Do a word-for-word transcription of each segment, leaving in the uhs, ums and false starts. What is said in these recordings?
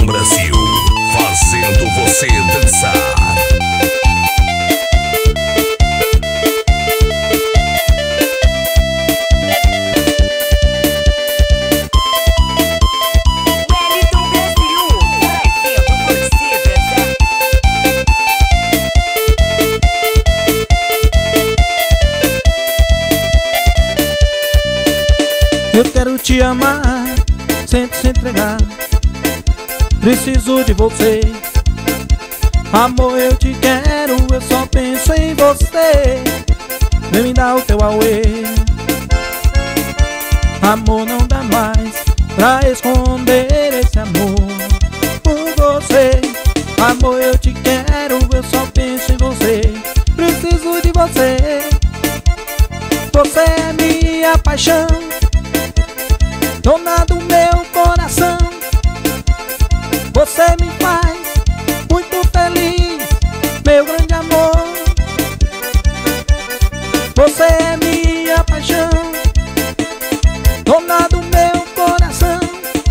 Brasil, fazendo você dançar. Wellington Brasil, fazendo você dançar. Eu quero te amar, sempre se entregar. Preciso de você. Amor, eu te quero, eu só penso em você. Vem me dar o teu auê. Amor, não dá mais pra esconder esse amor por você. Amor, eu te quero, eu só penso em você. Preciso de você. Você é minha paixão, dona do meu coração. Você me faz muito feliz, meu grande amor. Você é minha paixão, dona do meu coração.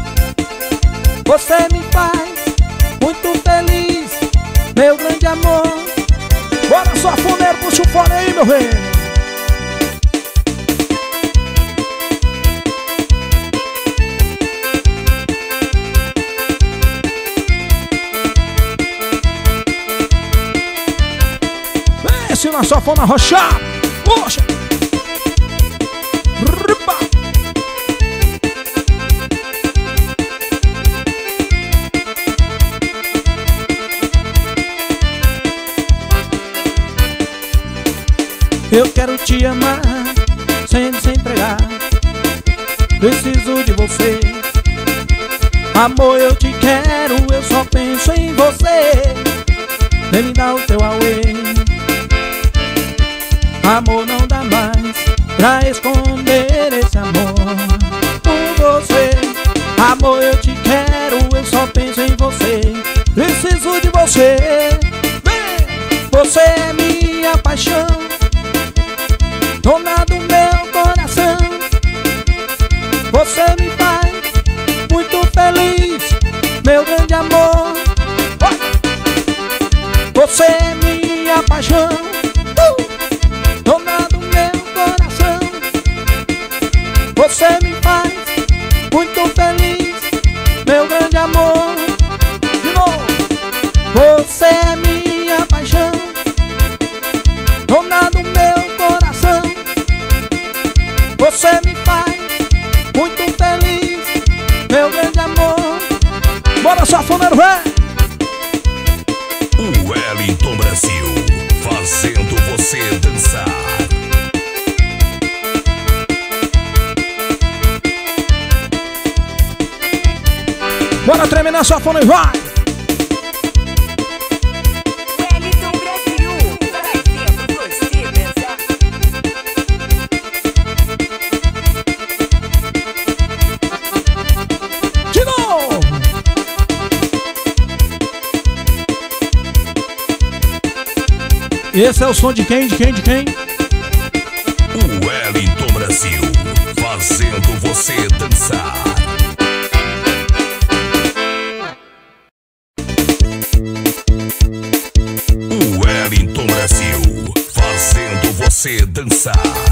Você me faz muito feliz, meu grande amor. Bora, sanfoneiro, puxa o fone aí, meu rei. Se na sanfona rochar, poxa! Ripa. Eu quero te amar, sempre se entregar. Preciso de você. Amor, eu te quero, eu só penso em você. Vem me dar o teu auê. Amor, não dá mais pra esconder esse amor por você. Amor, eu te quero, eu só penso em você. Preciso de você. Vem! Você é minha paixão, dona do meu coração. Você me faz muito feliz, meu grande amor. Você é minha paixão, dona do meu coração. Você me faz muito feliz, meu grande amor. De novo. Você é minha paixão, dona do meu coração. Você me faz muito feliz, meu grande amor. Bora, sanfoneiro, vem! O Wellington Brasil, fazendo você dançar. Bora tremer na sanfona e vai! Wellington Brasil, fazendo você dançar. De novo! Esse é o som de quem? De quem? De quem? O Wellington Brasil, fazendo você dançar. O Wellington Brasil, fazendo você dançar.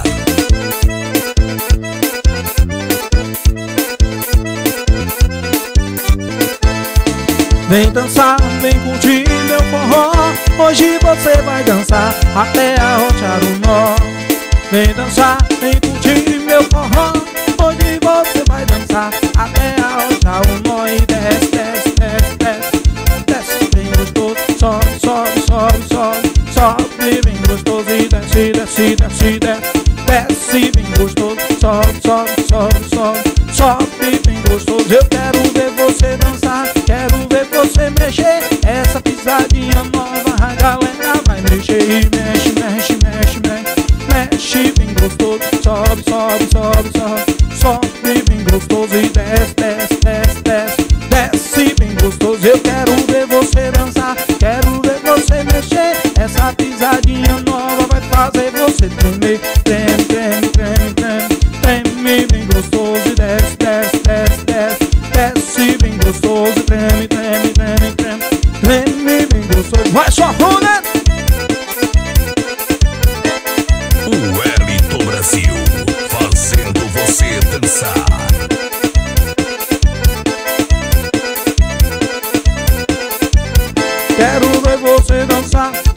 Vem dançar, vem curtir meu forró. Hoje você vai dançar até arrochar o nó. Vem dançar, vem curtir meu forró. Hoje você vai dançar até arrochar o nó. E desce, desce, desce, desce, desce bem gostoso. Sobe, sobe, sobe, sobe, sobe bem gostoso. E desce, desce, desce, desce, desce bem gostoso. Sobe, sobe, sobe, sobe, sobe bem gostoso. Eu quero ver você dançar, quero ver você mexer. Essa pisadinha nova a galera vai mexer. E mexe, mexe, mexe, mexe, mexe bem gostoso. Sobe, sobe, sobe, sobe, sobe bem gostoso. E desce, desce, desce, desce, desce bem gostoso. Eu quero ver você dançar, quero ver você mexer. Essa pisadinha nova vai fazer você tremer. Treme, treme, treme, treme, treme bem gostoso. E desce, desce, desce, desce, desce bem gostoso. Treme, treme,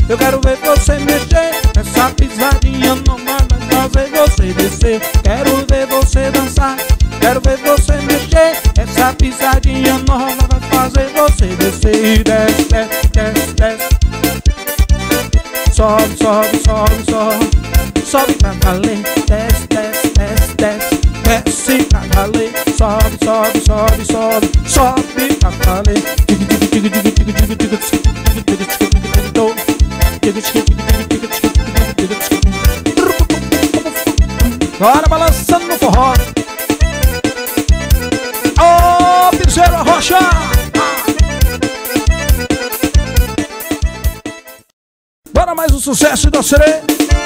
Eu quero ver você mexer, essa pisadinha nova vai fazer você descer. Quero ver você dançar, quero ver você mexer, essa pisadinha nova vai fazer você descer. E desce, desce, desce, desce. Sobe, sobe, sobe, sobe. Sobe pra valer. Desce, desce, desce, desce. Desce pra valer. Sobe, sobe, sobe, sobe. Sobe pra valer. Bora balançando no forró. Ô, oh, Pirceiro Rocha. Bora mais um sucesso da Serê.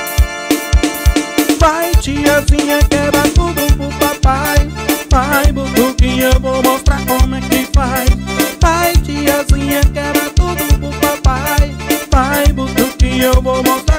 Vai, tiazinha, quebra tudo pro papai. Vai, butuquinha, eu vou mostrar como é que faz. Vai, tiazinha, quebra tudo pro papai. Vai, butuquinha, eu vou mostrar